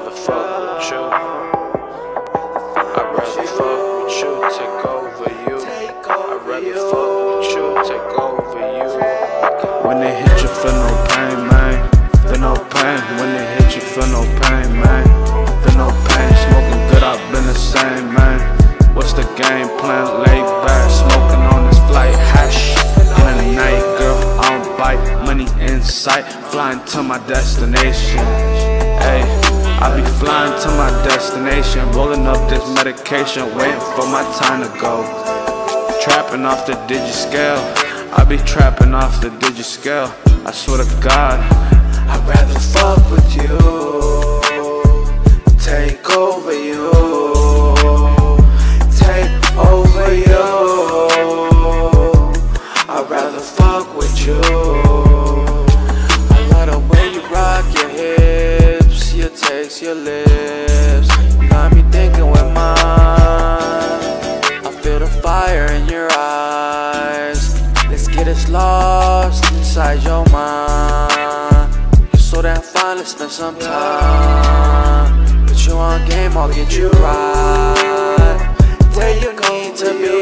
rather fuck with you. I'd rather fuck with you, take over you. I'd rather fuck with you, take over you. When they hit you, feel no pain, man. Feel no pain. When they hit you, feel no pain, man. Feel no pain. Smoking good, I've been the same, man. What's the game plan? Laid back, smoking on this flight. Hash in the night, girl. I don't bite. Money in sight. Flying to my destination. Hey, I be flying to my destination. Rolling up this medication, waiting for my time to go. Trapping off the Digiscale. I be trapping off the Digiscale. I swear to God, I'd rather fuck with you, take over you, take over you. I'd rather fuck with you. I love the way you rock your hips, your taste, your lips. You got me thinking with mine. I feel the fire in your eyes. Let's get us lost inside your mind. You're so damn fine, let's spend some time. Put you on game, I'll get you right where you need to be.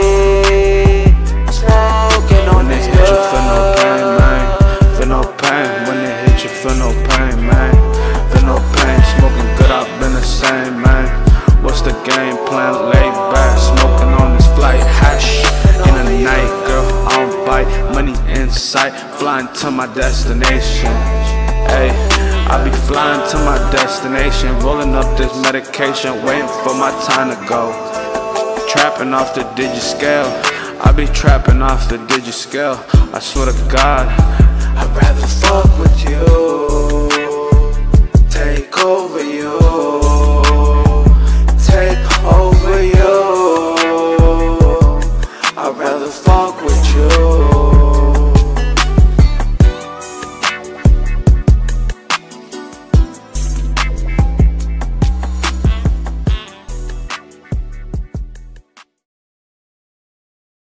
Smoking on this good. You feel no pain, man. Feel no pain. When they hit you, feel no pain, man. Feel no pain. Smoking good, I've been the same, man. What's the game plan? Laid back, smoking on this flight. Hash in the night, girl. I don't bite. Money in sight. Flying to my destination. Hey, I be flying to my destination. Rolling up this medication, waiting for my time to go. Trapping off the Digiscale. I be trapping off the Digiscale. I swear to God, I'd rather fuck with you,